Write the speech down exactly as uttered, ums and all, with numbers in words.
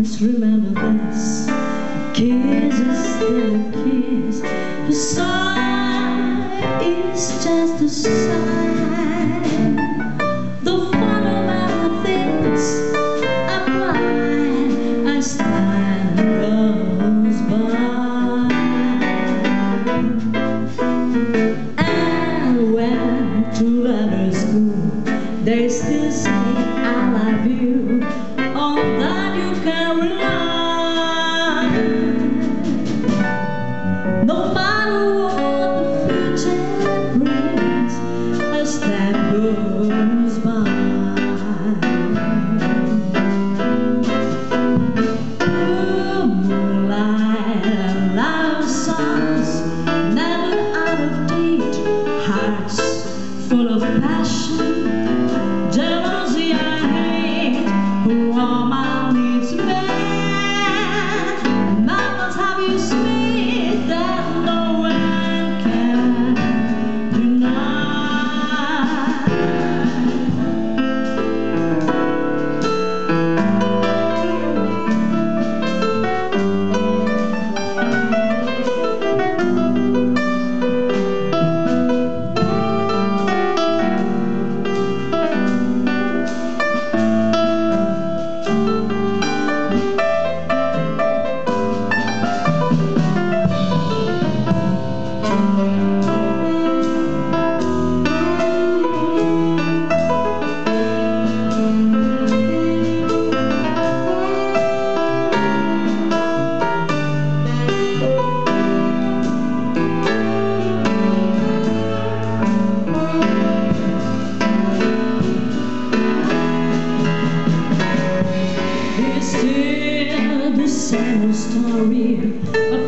Remember this, a kiss is still a kiss. The sigh is just a sigh. The fun of our things apply as time goes by. And when two lovers go, they still say I love you. On that you can rely. No matter what the future brings, as time goes by. Oh, moonlight and love songs, never out of date. Hearts full of passion, jealousy I hate. Who are my needs met? Mountains have you sweet that no one can deny. Still the same story of